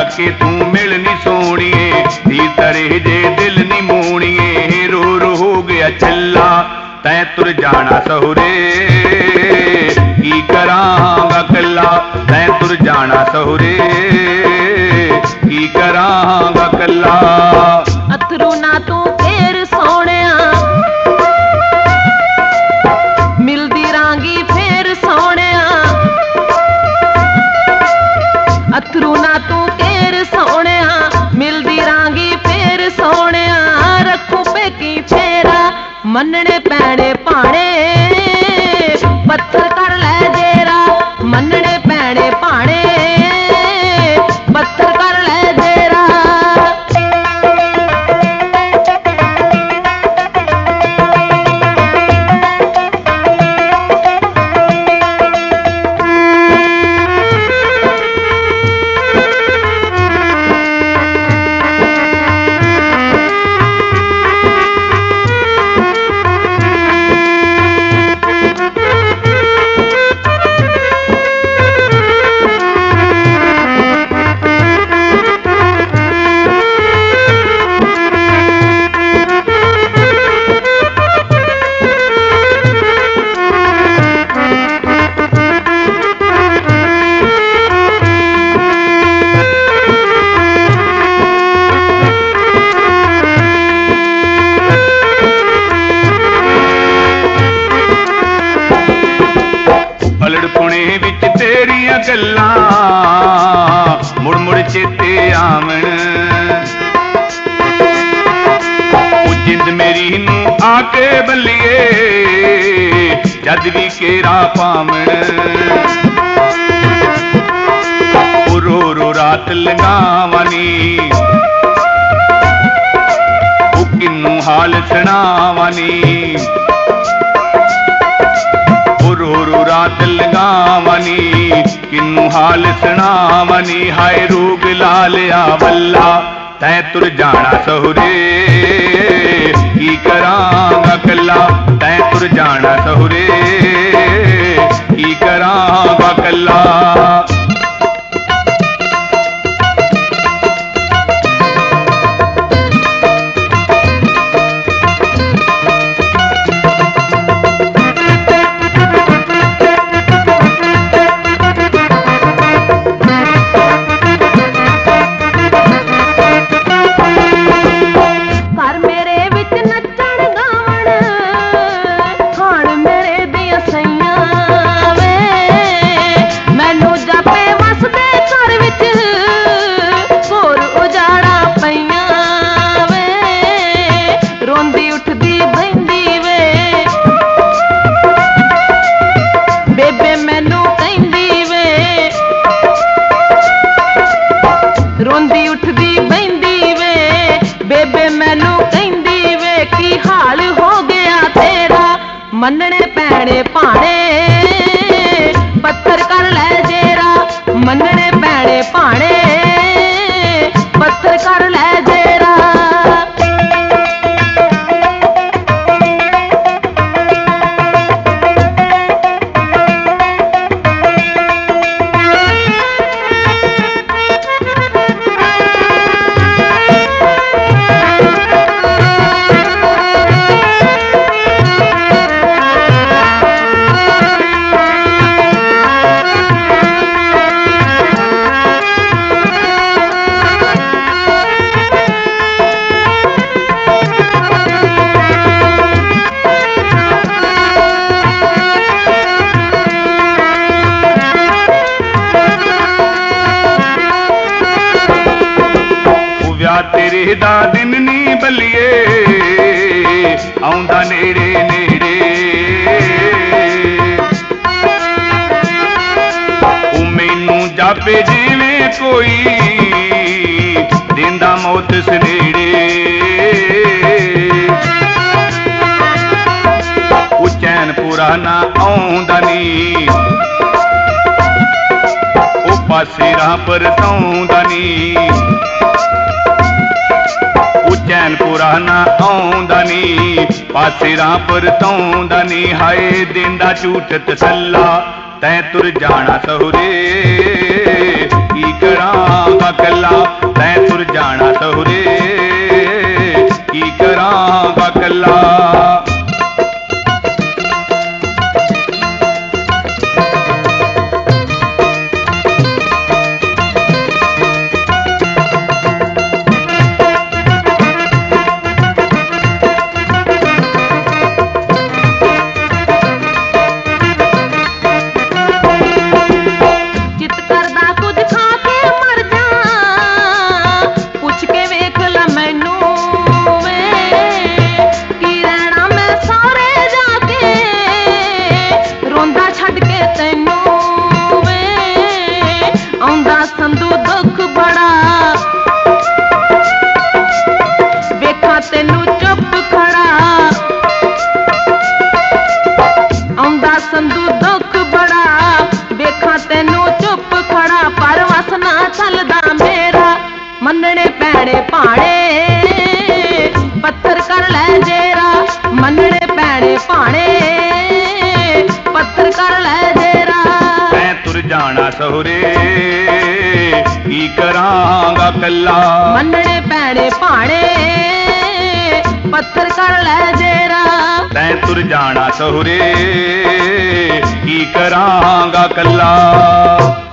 के तू मिलनी सोनिए, धी तरे जे दिल नी मोनिए, रो रो हो गया चला तैं तुर जाना सहुरे, की करांगा कला तैं तुर जाना सहुरे, की करांगा कला। अथरू ना तू फेर सोनिया, मिलदी रांगी फेर सोनिया, अथरू ना तू फेर सोनिया, मिलदी रांगी फेर सोनिया, रखू पेकी फेरा मनने पैने पाने, पत्थर कर ले जेरा मनने पैने पाने, पत्थर कर ले जेरा। लड़पुणे विच तेरिया गल्लां मुड़ मुड़ चेते आवन, जिंद मेरी नू आके बल्लिए जद भी केरा पावन, रो रो रात लगावानी किन्नू हाल सुनावानी, रो रो रात लगावानी किन्नू हाल सुनावानी, हाय रोग लालिया वल्ला तैं तुर जाना सहुरे, की करांगा कला तैं तुर जाना सहुरे, की करांगा कला। रोंदी उठदी बहिंदी वे बेबे मैनू कहंदी वे, की हाल हो गया तेरा मनने पैने पाने, पत्थर कर ले जेरा मनने पैने पाने, पत्थर कर ले जेरा। तेरे दा दिन नी बल्लिए आउंदा नेड़े नेड़े, ओ मैनू जापे जिवें कोई देंदा मौत सनेड़े, ओ चैन पूरा ना आउंदा नी, ओ पासे राह पर सौंदा नी, चैन पुराना आउंदा नी, पासे राह पर तौंदा नी, हाय देंदा झूठ तसल्ला तैं तुर जाना सहुरे, की करांगा कल्ला, तैं तुर जाना सहुरे की करांगा कल्ला। ਸੰਧੂ ਦੁੱਖ ਬੜਾ ਵੇਖਾਂ ਤੈਨੂੰ ਚੁੱਪ ਖੜਾ, ਆਉਂਦਾ ਸੰਧੂ ਦੁੱਖ ਬੜਾ ਵੇਖਾਂ ਤੈਨੂੰ ਚੁੱਪ ਖੜਾ। ਪਰ ਵਸ ਨਾ ਚੱਲਦਾ ਮੇਰਾ, ਮੰਨਣੇ ਪੈਣੇ ਭਾਣੇ ਪੱਥਰ ਕਰ ਲੈ ਜੇਰਾ, ਮੰਨਣੇ ਪੈਣੇ ਭਾਣੇ ਪੱਥਰ ਕਰ ਲੈ ਜੇਰਾ। ਤੈਂ ਤੁਰ ਜਾਣਾ ਸਹੁਰੇ ਕੀ ਕਰਾਂਗਾ ਕੱਲਾ, ਮੰਨਣੇ ਪੈਣੇ ਭਾਣੇ ਪੱਥਰ ਕਰ ਲੈ ਜੇਰਾ। ਤੈਂ ਤੁਰ ਜਾਣਾ ਸਹੁਰੇ ਕੀ ਕਰਾਂਗਾ ਕੱਲਾ।